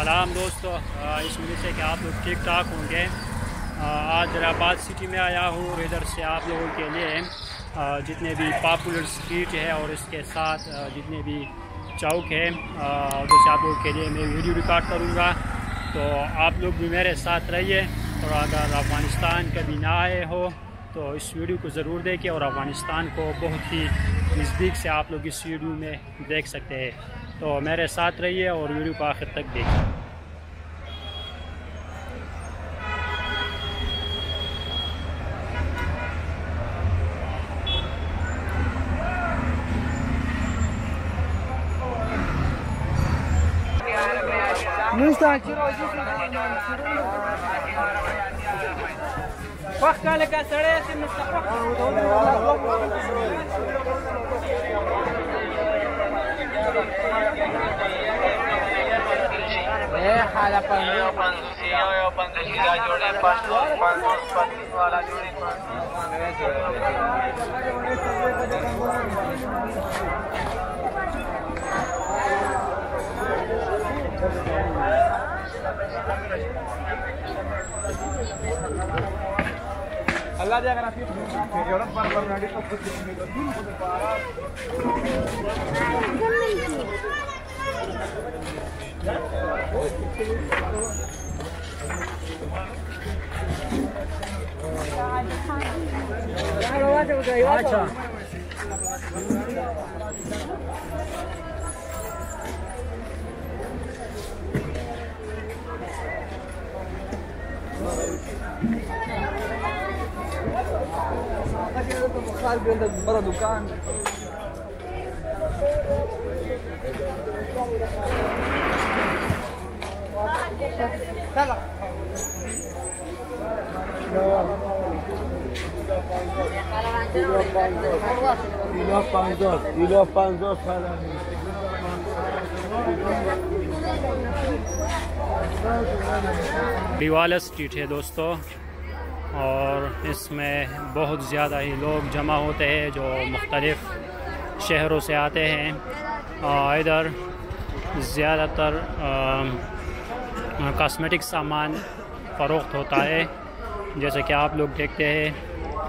सलाम दोस्तों, इस उम्मीद से कि आप लोग ठीक ठाक होंगे। आज हैदराबाद सिटी में आया हूँ और इधर से आप लोगों के लिए जितने भी पॉपुलर स्ट्रीट है और इसके साथ जितने भी चौक है उधर से आप लोगों के लिए मैं वीडियो रिकॉर्ड करूँगा। तो आप लोग भी मेरे साथ रहिए और अगर अफ़गानिस्तान कभी ना आए हो तो इस वीडियो को ज़रूर देखें और अफ़गानिस्तान को बहुत ही नज़दीक से आप लोग इस वीडियो में देख सकते हैं। तो मेरे साथ रहिए और वीडियो को आखिर तक देखिए। Allah dia akan nasib orang par nadi to बड़ा दुकान किलो 500 दीवाला स्ट्रीट है दोस्तों और इसमें बहुत ज़्यादा ही लोग जमा होते हैं जो मुख्तलिफ़ शहरों से आते हैं। इधर ज़्यादातर कॉस्मेटिक सामान फ़रोख्त होता है जैसे कि आप लोग देखते हैं।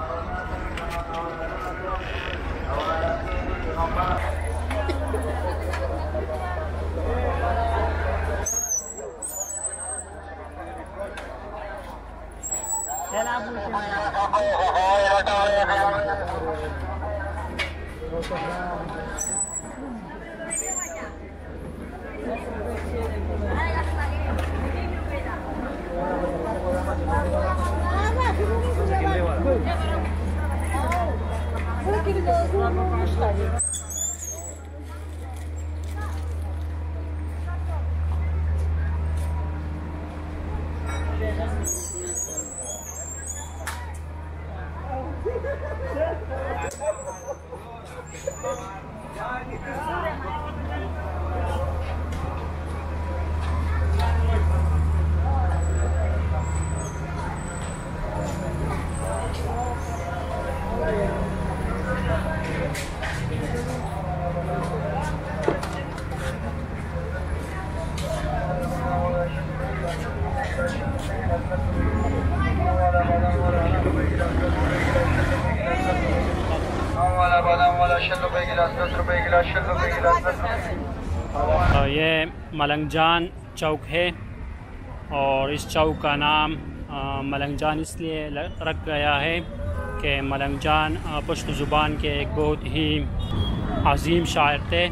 ये मलंगजान चौक है और इस चौक का नाम मलंगजान इसलिए रख गया है कि मलंगजान पश्तो ज़ुबान के एक बहुत ही अजीम शायर थे।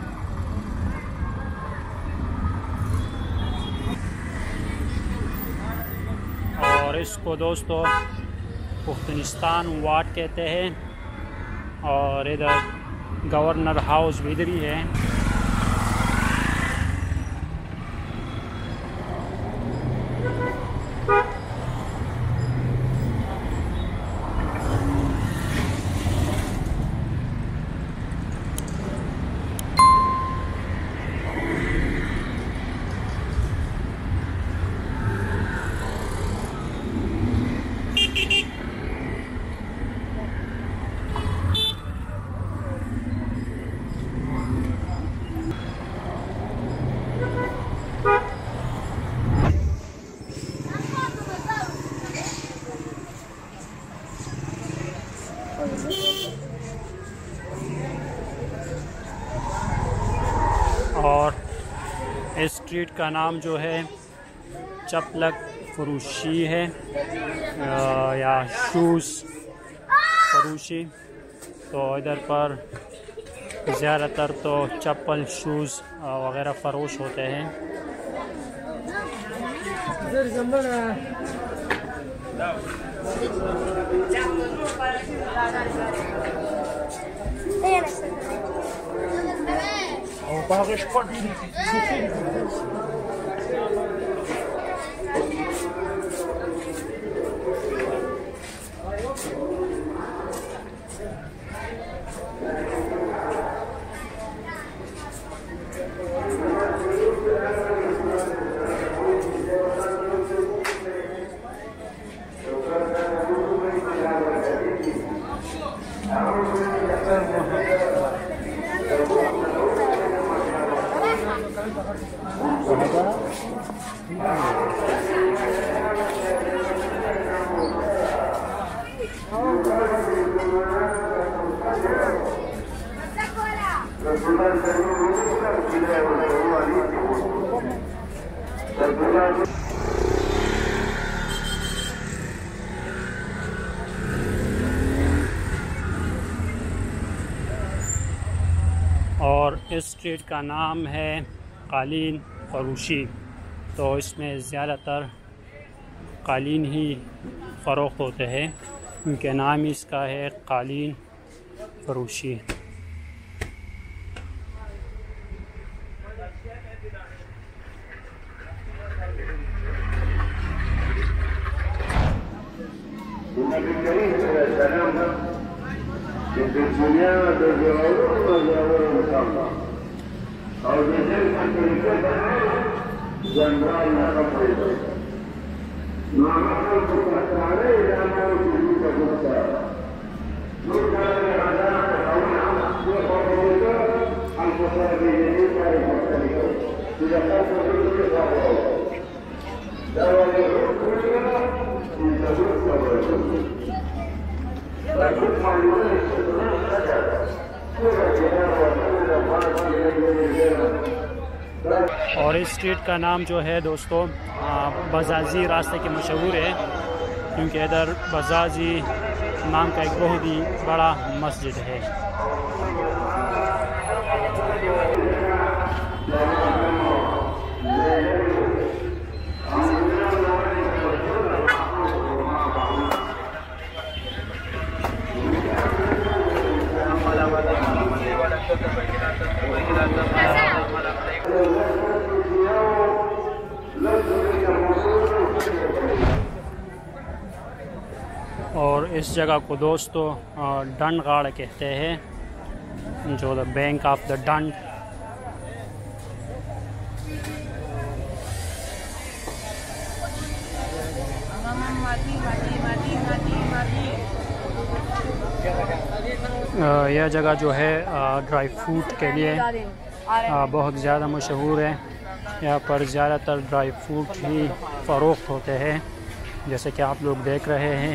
और इसको दोस्तों पुख्तनिस्तान वार्ड कहते हैं और इधर गवर्नर हाउस भी इधर ही है। और इस स्ट्रीट का नाम जो है चप्पलक फरोशी है या शूज़ फरोशी। तो इधर पर ज़्यादातर तो चप्पल शूज़ वगैरह फ़रोश होते हैं। और इस स्ट्रीट का नाम है कालीन फरोशी। तो इसमें ज़्यादातर कालीन ही फ़रोख्त होते हैं, क्योंकि नाम इसका है कालीन फरोशी। और इस स्ट्रीट का नाम जो है दोस्तों बजाजी रास्ते के मशहूर है, क्योंकि इधर बजाजी नाम का एक बहुत ही बड़ा मस्जिद है। और इस जगह को दोस्तों डंडगाड़ कहते हैं, जो द बैंक ऑफ द डंड। यह जगह जो है ड्राई फ्रूट के लिए बहुत ज़्यादा मशहूर है। यहाँ पर ज़्यादातर ड्राई फ्रूट ही फ़रोख्त होते हैं, जैसे कि आप लोग देख रहे हैं।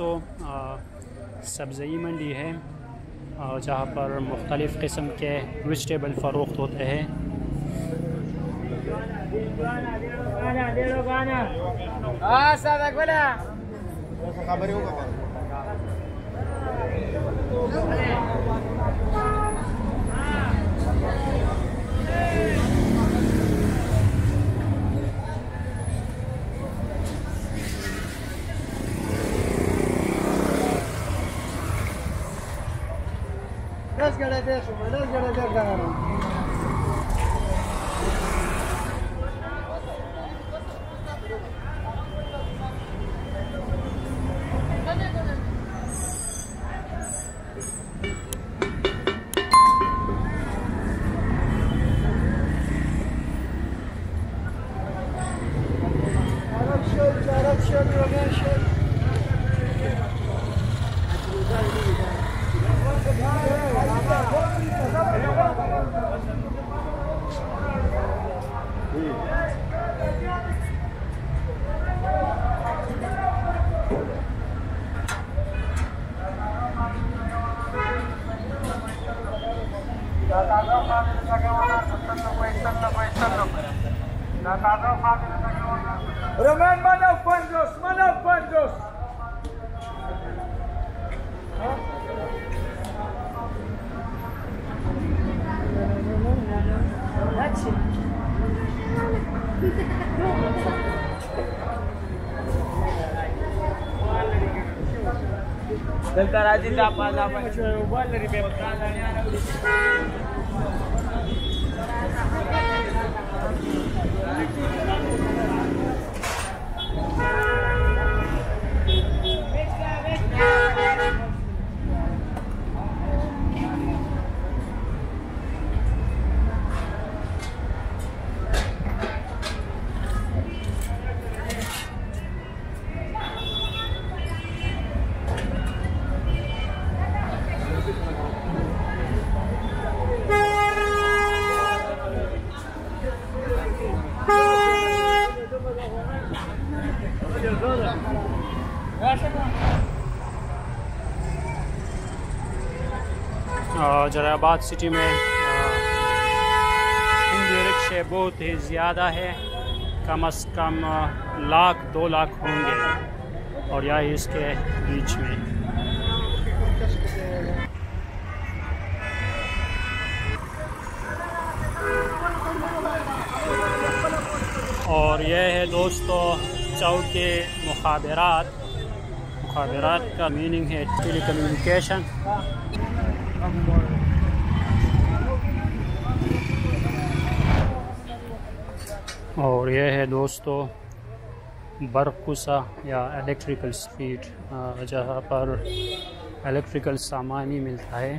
दोस्तों सब्ज़ी मंडी है जहाँ पर मुख्तलिफ़ किस्म के वेजिटेबल फ़रोख्त होते हैं। Roman, mana panjos, mana panjos. Bentar aja dapat coba dari bebasnya. Jalalabad city में हिंदी रिक्शे बहुत ही ज़्यादा है, कम से कम 1,00,000-2 लाख होंगे और यही इसके बीच में। और यह है दोस्तों चौके मुखाबरात। मुखाबरात का मीनिंग है टेलीकम्युनिकेशन। और यह है दोस्तों बरकुसा या इलेक्ट्रिकल स्ट्रीट जहाँ पर इलेक्ट्रिकल सामान ही मिलता है।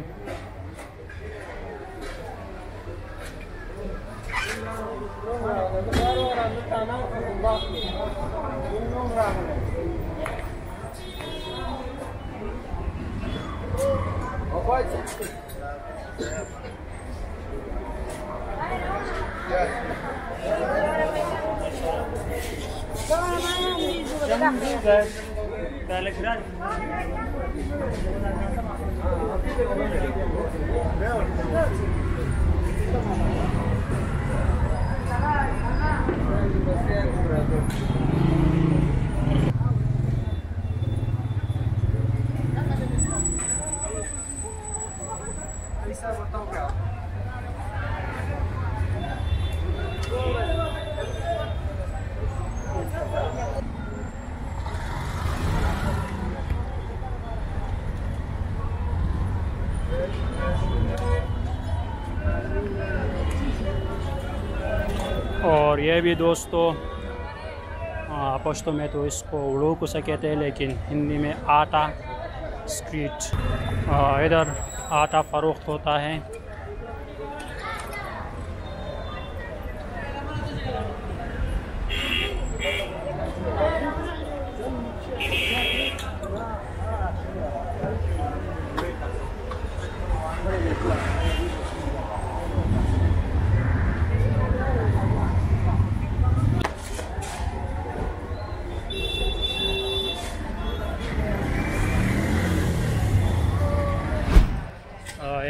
और ये भी दोस्तों पश्तो में तो इसको उड़ो को कहते हैं, लेकिन हिंदी में आटा स्ट्रीट। इधर आटा फ़रोख्त होता है।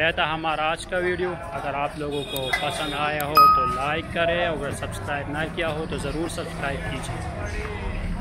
यह था हमारा आज का वीडियो। अगर आप लोगों को पसंद आया हो तो लाइक करें, अगर सब्सक्राइब ना किया हो तो ज़रूर सब्सक्राइब कीजिए।